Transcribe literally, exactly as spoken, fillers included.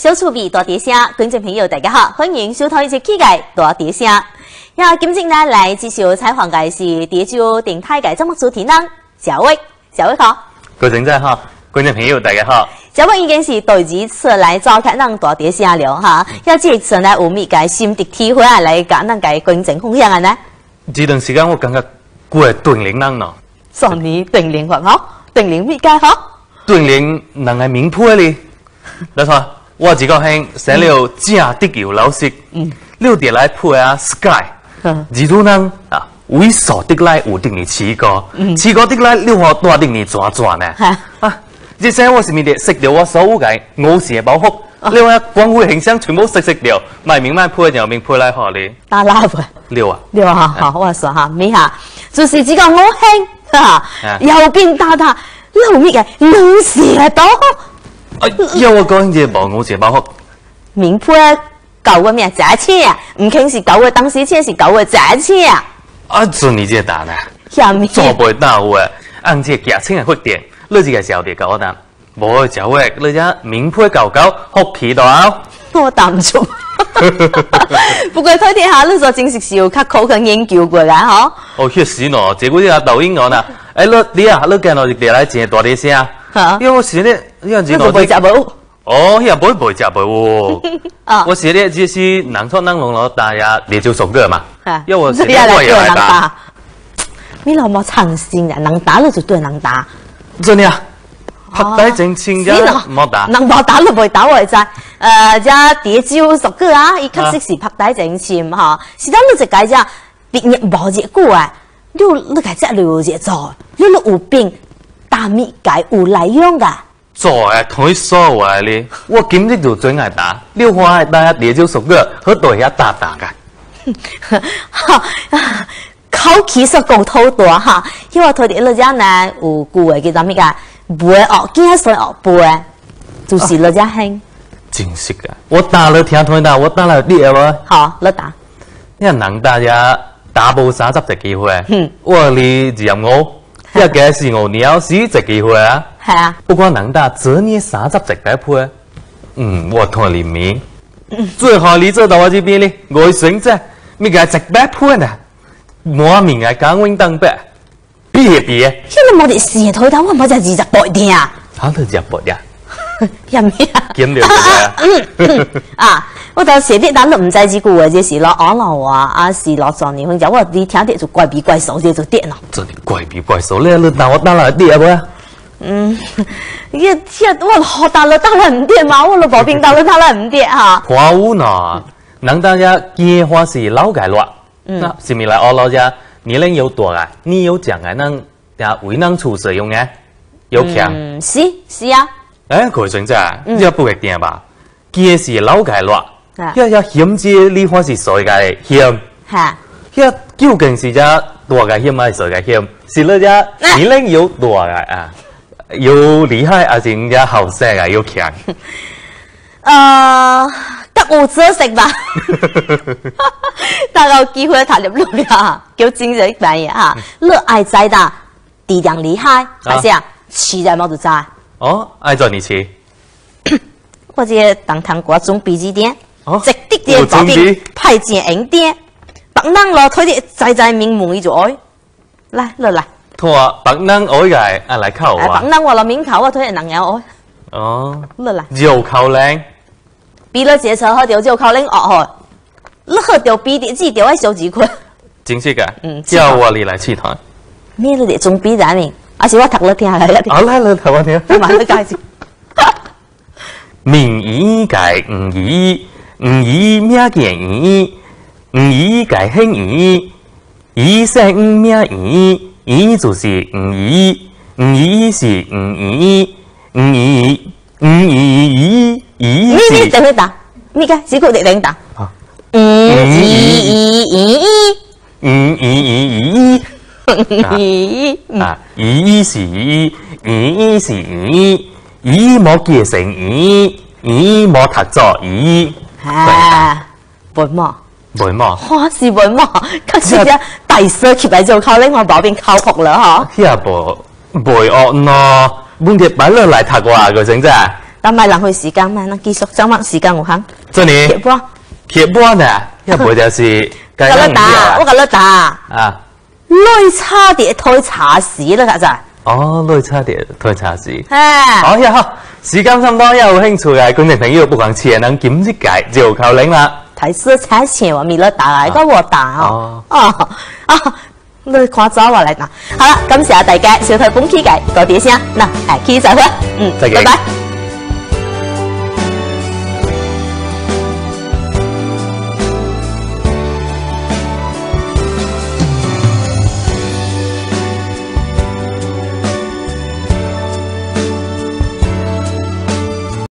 小厝味大碟声，观众朋友大家好，欢迎收看一些气界大碟声。那今天呢来接受采访的是蝶州电台的节目主持人小伟，小伟好。 各位在好，观众朋友大家好。 小伟已经是第二次来召开咱大碟声了哈，要这一次呢有咩个心得体会啊，来甲咱个观众分享啊呢？ 这段时间我感觉过锻炼人咯。 上年锻炼法好，锻炼咩介好？ 锻炼人的名配哩。没错，我自个兴生了正德游老师，嗯，六点来配啊 Sky， 二度人啊，猥琐的来有定你七个，七个的来六号多定你抓抓呢。啊，这些我是咪的食掉我所有嘅我是包袱，另外光辉形象全部食食掉，卖明卖配就明配来好哩。 打拉不？ 六啊， 六啊，好，我说哈，咪哈，就是这个我兴哈，右边大大，后面嘅龙蛇多。 哎，要我讲这无我是包袱。 名配九个咩giá錢啊？唔傾是九個當時錢，是九個價錢啊！ 啊，准你这答呢？ 下面做不到啊！按这价錢嘅發電，你這個小弟搞我答，無就話你只名配搞搞，福氣到。 我答唔出。不過睇睇下，你做正式是有較考去研究過嘅嗬？ 哦，確實喏，結果啲抖音講啦，誒，你你啊，你今日嚟來正大啲聲啊！因為我是咧，因為你做背脊冇。 哦，也不會背脊背喎。啊，我是咧，就是南錯南龍羅大呀，你就熟個嘛。因為我是咧，我也來打。 你老冇長心啊，能打你就對人打。 真的啊？拍底正清啫，冇打。 能冇打都袂打我知。誒，只蝶州熟個啊，伊確實是拍底正清嚇。是當你一解只別日無熱久啊，你你解只有熱做，你你有病。大米解有來用噶， 做誒同佢說話咧，我今日就最愛打，六花大家蝶州熟個，好對下打打噶。 哈，口氣實講偷大哈，因為佢哋老家呢有句話叫做咩噶？背學驚水學背，就是老家興。 真是噶，我打了聽台打，我打了你啊好，你打。 你人大家打無三十隻機會，我你就任我。一嘅是我鳥屎隻機會啊，係啊，不過能打這年三十隻嘅配，嗯，我同你面，最後你做到我這邊咧，我選擇咩嘅隻白配呢？我面係講穩當白，別別， 現在冇啲事頭頭，我冇只二十八點啊， 好多隻八呀， 有咩啊？ 見了嘅啊！我就寫啲單都唔知幾句嘅，就是攞安樂話啊，是攞狀年份，有我啲聽啲就怪比怪數啲就跌咯。 真係怪比怪數，你你打我打來跌啊？ 嗯，一一我學打了打來唔跌嘛，我老婆邊打了打來唔跌嚇。 花烏呢？人大家見花是老解落，那是咪來我老家年齡有多啊？你有講啊？能呀為能出使用嘅有強？ 嗯，是是啊。 誒，佢真真，你要不會掂吧？見是老解落。一一險之呢方是誰嘅險？係。一究竟是只大嘅險還是誰嘅險？是那只年齡有大嘅啊，有厲害還是人家後生嘅有強？ 誒，得有知識吧。大家有機會踏入嚟啊，叫精神扮嘢嚇。你愛知道地量厲害，還是啊？吃在冇就知。哦， 愛做你吃。 我這當堂我準備幾點？直啲嘅保證派件硬啲，白人落推啲仔仔面門伊就愛，來落來。 拖白人愛嘅，啊來靠我。 白人我落面口，我推人有愛。 哦， 落來。 肉扣靚， 比你這車好條肉扣靚惡去，你好條比啲字條喺小字區。 真是嘅，嗯，叫我你來試台。 咩你哋準備緊呢？還是我讀你聽下嚟一啲？ 好來來讀我聽。 你慢啲介紹。 名醫解唔醫。唔以命見醫，唔以解興醫，醫生唔命醫，醫就是唔醫，唔醫是唔醫，唔醫唔醫醫是。你你等佢打，你個只顧你等打。唔醫醫唔醫醫啊，醫是醫，醫是醫，醫冇結成醫，醫冇讀作醫。 啊，文嘛， 文嘛， 我是文嘛，確實只第四期嚟做靠拎我保邊靠服啦嗬。 呀，無袂惡咯，問題擺落來讀我個先啫。 但咪浪费時間嘛，咱繼續掌握時間有限。 这里鐵波， 鐵波呢，也不就是我甲你打，我甲你打。 啊， 擂茶碟推茶匙啦，家仔。 哦，擂茶碟推茶匙。 哎， 好呀，好，時間差唔多，有興趣嘅觀眾朋友，不妨前能點一解就扣零啦。 睇書踩錢我咪咧打，而家我打哦。哦哦，你看咗我嚟打。好啦，感謝大家收睇本期嘅個碟聲，嗱，係，期再會，嗯， 再見。 拜拜。